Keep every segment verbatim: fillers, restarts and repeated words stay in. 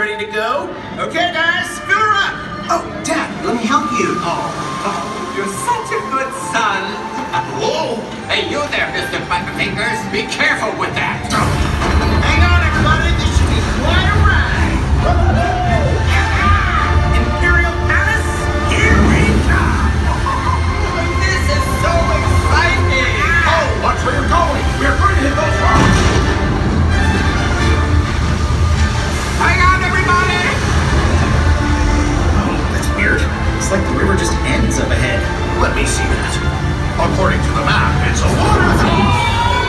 ready to go? Okay, guys, fill her up. Oh, Dad, let me help you. Oh, oh, you're such a good son. Whoa. Hey, you there, Mister Butterfingers. Be careful with that. Hang on, everybody. This should be quite a ride. Imperial Palace, here we come. This is so exciting. Oh, watch where you're going. We're going to hit those rocks. Hang on, everybody. Oh, that's weird. It's like the river just ends up ahead. Let me see that. According to the map, it's a waterfall.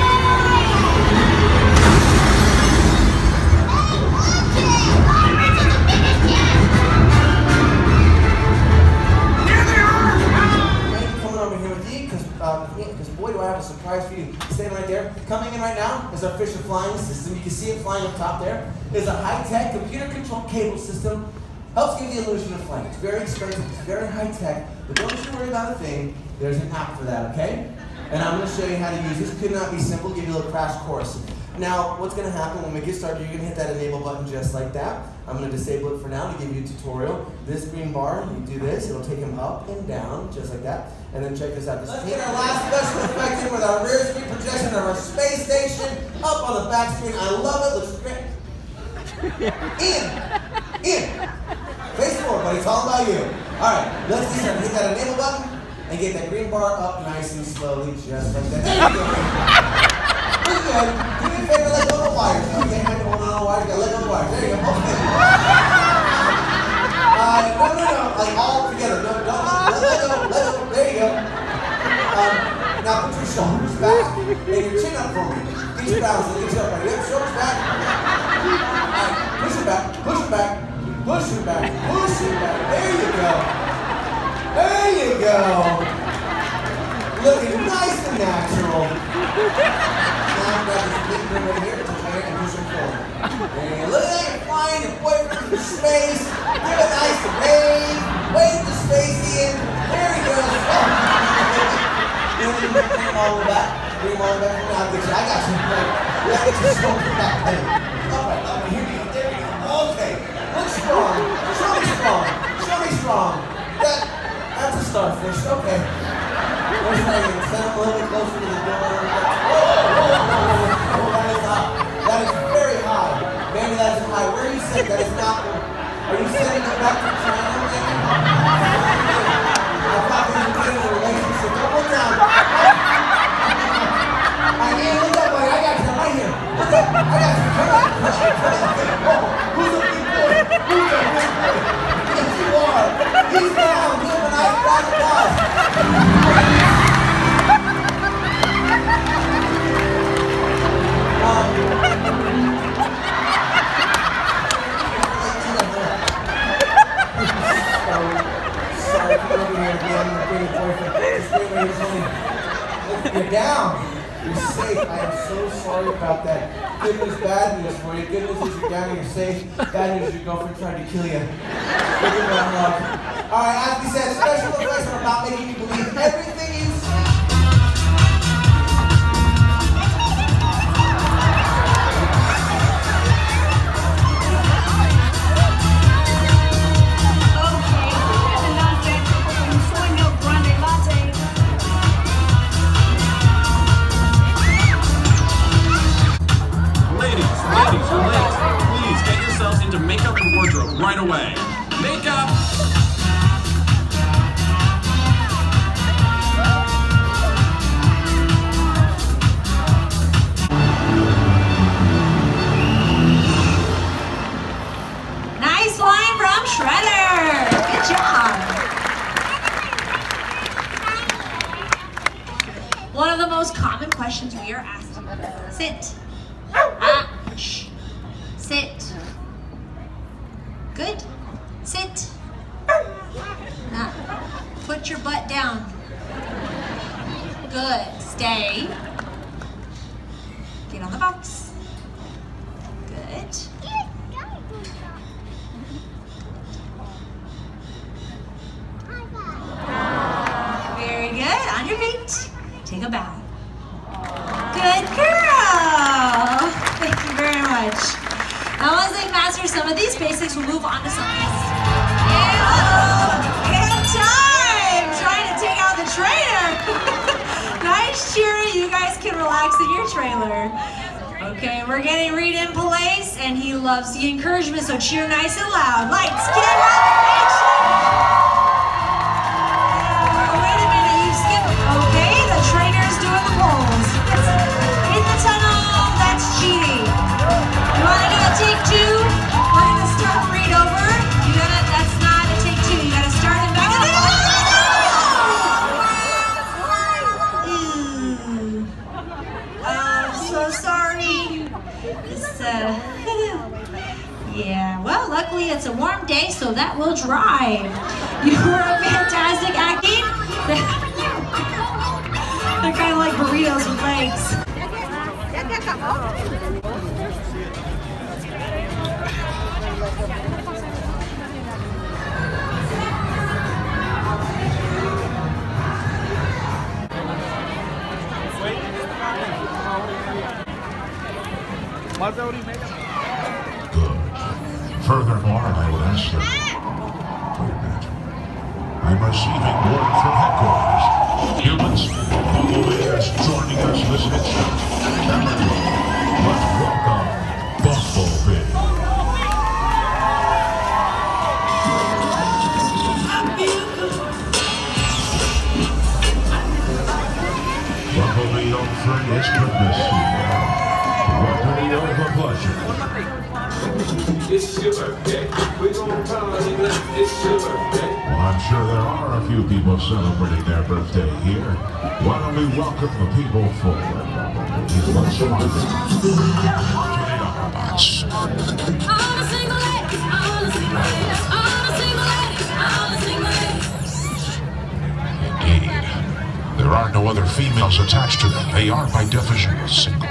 Because boy, do I have a surprise for you. Staying right there. Coming in right now is our Fisher flying system. You can see it flying up top there. It's a high-tech computer-controlled cable system. Helps give you the illusion of flying. It's very expensive. It's very high-tech. But don't you worry about a thing. There's an app for that, okay? And I'm going to show you how to use this. Could not be simple. Give you a little crash course. Now, what's going to happen when we get started, you're going to hit that enable button just like that. I'm going to disable it for now to give you a tutorial. This green bar, you do this, it'll take him up and down, just like that. And then check this out. Let's get our last special effect in with our rear screen projection of our space station up on the back screen. I love it. Looks great. In. In. Face forward, buddy. It's all about you. All right, let's get started. Hit that enable button and get that green bar up nice and slowly, just like that. There you go. Pretty good. Do me a favor, let go of the wires. Okay, I'm holding on the wires. You gotta let go of the wires. There you go. Okay. Uh, no, no, no. Like all together. No, don't. Let, let go. Let go. There you go. Um, now put your shoulders back and your chin up for me. Get your balance. Get your up right. Yep, shoulders back. Alright, push it back. Push it back. Push it back. Push it back. There you go. There you go. Looking nice and natural. Now grab this big room right here, touch my hair, and push it forward. There you go. Look at that, you're flying your boyfriend through space. Give a nice wave. Wave to Spacey in. There he goes. Oh. Bring him all the way back. Bring him all the way back. Now, I'll get you. I got you. Yeah, I get your shoulder back there. Alright, alright, here we go. There we go. Okay. Look strong. Show me strong. Show me strong. That, that's a starfish. Okay. Let's try again. Send him a little bit closer to the door. Whoa, whoa, whoa, whoa. That is up. That is very high. Maybe that isn't high. Where are you sitting? That is not. Are you sending it back to China, maybe? I thought we were getting a relationship. Don't look down. I can't look up, buddy. I got you. Right here. Look up. I got you. Come on. Come on. Come on. Whoa. Who's a big boy? Who's a big boy? Yes, you are. He's down. Give him a nice round of applause. You're down. You're safe. I am so sorry about that. Good news, bad news for you. Good news is you're down and you're safe. Bad news is your girlfriend tried to kill you. Alright, as we said, special effects are about making you believe everything you see. Right away. Makeup! Nice line from Shredder! Good job! One of the most common questions we are asked. Sit. Ah, shh. Sit. Good. Sit. Now, put your butt down. Good. Stay. Get on the box. Good. Very good. On your feet. Take a bow. Good girl. Thank you very much. Now, once they master some of these basics, Alex will move on to something. Yeah, in time! Trying to take out the trainer. Nice cheering. You guys can relax in your trailer. Okay, we're getting Reed in place, and he loves the encouragement, so cheer nice and loud. Lights, camera, action! Uh, wait a minute, you skipped. Okay, the trainer's doing the polls. In the tunnel, that's cheating. You want to do a take two? We're going to start Reed over. You gotta, that's not a take two. You got to start him back. Ooh. I'm so sorry. This, uh, yeah, well, luckily it's a warm day, so that will dry. You were a fantastic acting. They're kind of like burritos with legs. Good. Furthermore, I would ask them. Wait a minute. I'm receiving word from headquarters. Humans, Bumblebee is joining us this instant. Everyone, let's welcome Bumblebee. Bumblebee, old friend, it's good to see you. Welcome to your pleasure. It's your birthday. We're gonna party like it's your birthday. Well, I'm sure there are a few people celebrating their birthday here. Why don't we welcome the people forward? Here's what's on the Autobots. Indeed. There are no other females attached to them. They are, by definition, single.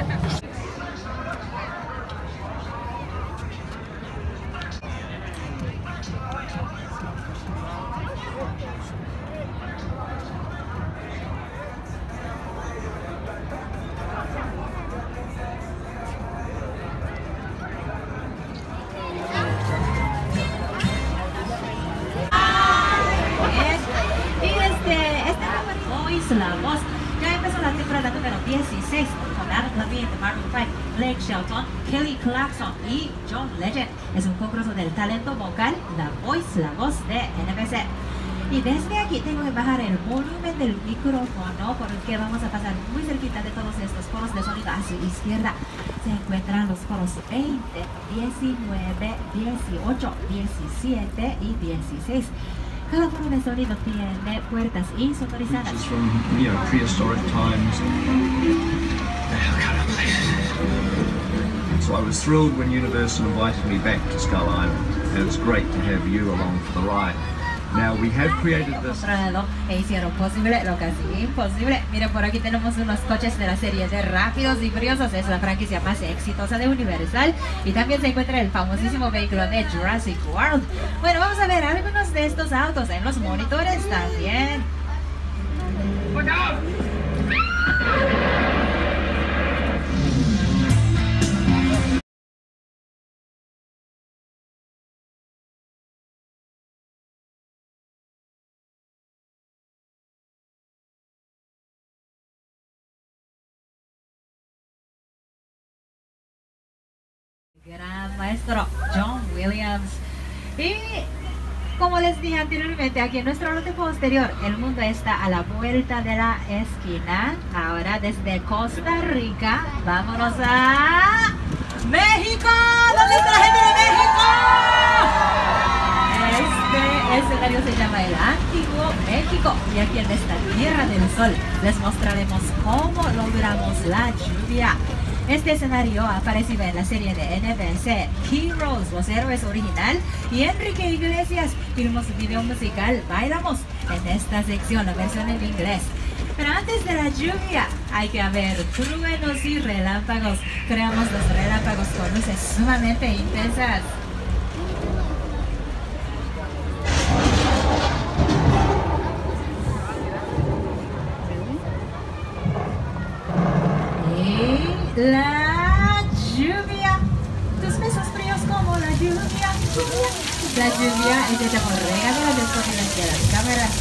La voz. Ya empezó la temporada número dieciséis con Adam Levine de Maroon five, Blake Shelton, Kelly Clarkson y John Legend. Es un concurso del talento vocal La Voice, la voz de N B C. Y desde aquí tengo que bajar el volumen del micrófono porque vamos a pasar muy cerquita de todos estos coros de sonido. A su izquierda se encuentran los coros veinte, diecinueve, dieciocho, diecisiete y dieciséis. Cada uno de sonido tiene puertas insonorizadas. From, you know, prehistoric times. So I was thrilled when Universal invited me back to Skull Island. It was great to have you along for the ride. Now we have created this. E hicieron posible lo casi imposible. Miren, por aquí tenemos unos coches de la serie de Rápidos y Furiosos. Es la franquicia más exitosa de Universal. Y también se encuentra el famosísimo vehículo de Jurassic World. Bueno, vamos a ver algunos de estos autos en los monitores también. Gran maestro John Williams. Y como les dije anteriormente, aquí en nuestro norte posterior, el mundo está a la vuelta de la esquina. Ahora desde Costa Rica, vámonos a México. ¿Dónde está la gente de México? Este escenario se llama el Antiguo México. Y aquí en esta Tierra del Sol les mostraremos cómo logramos la lluvia. Este escenario ha aparecido en la serie de N B C Heroes, Los Héroes Original, y Enrique Iglesias filmó su video musical Bailamos en esta sección, la versión en inglés. Pero antes de la lluvia hay que haber truenos y relámpagos. Creamos los relámpagos con luces sumamente intensas. La lluvia, tus besos fríos como la lluvia. esta lluvia intentamos regalar las escondidas de las cámaras.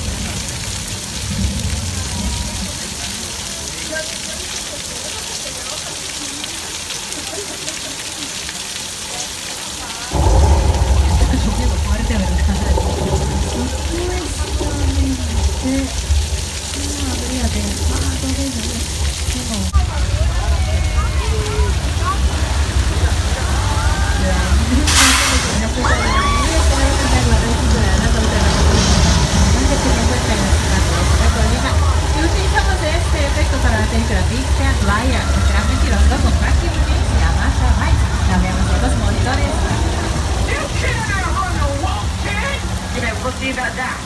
Está lloviendo fuerte, ¿verdad? Supuestamente no habría dejado de llover. Y utilizamos este efecto para la película Big Bang Liar, será mentiroso con Frankie Muniz y Amasha Rice. Cambiamos los monitores. You can't outrun the wolf, kid! You know, we'll see about that.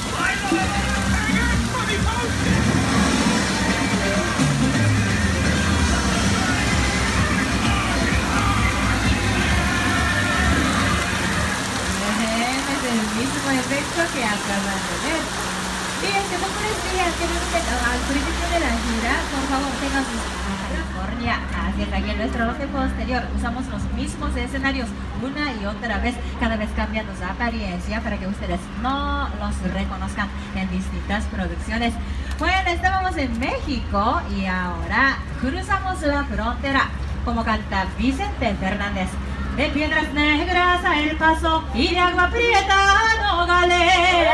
Es el mismo efecto que acaban de ver. Fíjense, como les dije al principio de la gira, por favor tengan sus California. Así es, aquí en nuestro bloque posterior usamos los mismos escenarios una y otra vez, cada vez cambiando su apariencia para que ustedes no los reconozcan en distintas producciones. Bueno, estábamos en México y ahora cruzamos la frontera, como canta Vicente Fernández. De Piedras Negras a El Paso y de Agua Prieta a Nogales.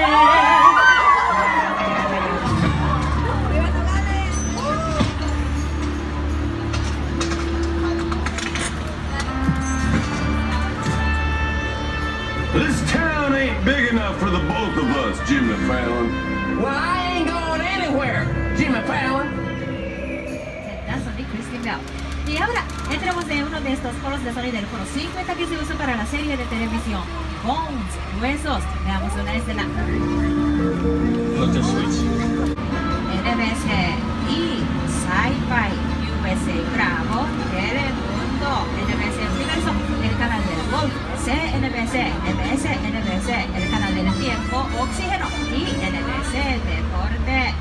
This town ain't big enough for the both of us, Jimmy Fallon. Well, I ain't going anywhere, Jimmy Fallon. Setazo de Kristen Bell. Y ahora entramos en uno de estos foros de sonido del foro cincuenta que se usó para la serie de televisión Bones, Huesos. Veamos una escena. Look at switch. N B C y Sci-Fi U S A Bravo, Telemundo, N B C Universo, el canal del Golf, C N B C, M S N B C, el canal del Tiempo, Oxígeno y N B C Deporte.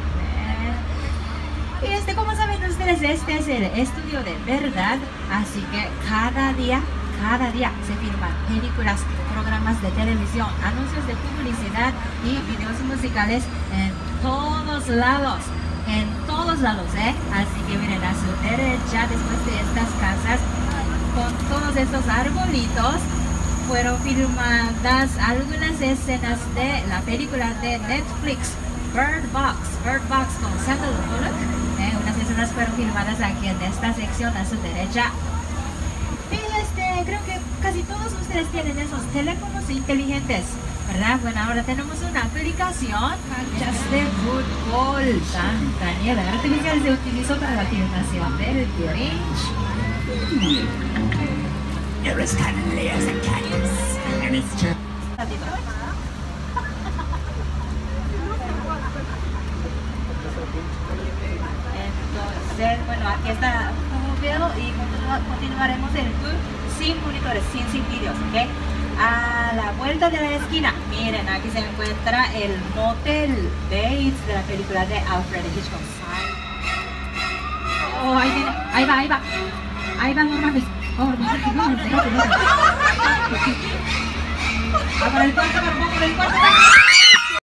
Y este, como saben ustedes, este es el estudio de verdad, así que cada día, cada día se filman películas, programas de televisión, anuncios de publicidad y videos musicales en todos lados, en todos lados, ¿eh? Así que miren a su derecha, después de estas casas, con todos estos arbolitos, fueron filmadas algunas escenas de la película de Netflix, Bird Box, Bird Box con Sandra Bullock. Eh, unas escenas fueron filmadas aquí en esta sección a su derecha. Y este, creo que casi todos ustedes tienen esos teléfonos inteligentes, ¿verdad? Bueno, ahora tenemos una aplicación, canchas de fútbol. Tanta nieve artificial se utilizó para la filmación del Grinch. There is cotton layers and canyons, and it's just... Entonces, bueno, aquí está como veo y continuaremos el tour sin monitores, sin, sin vídeos, ¿ok? A la vuelta de la esquina, miren, aquí se encuentra el Motel Bates de la película de Alfred Hitchcock. Oh, ahí viene, ahí va, ahí va. Ahí va, no mames. Oh, no sé qué, no, no sé qué, no sé qué. Va por el cuarto, por el cuarto.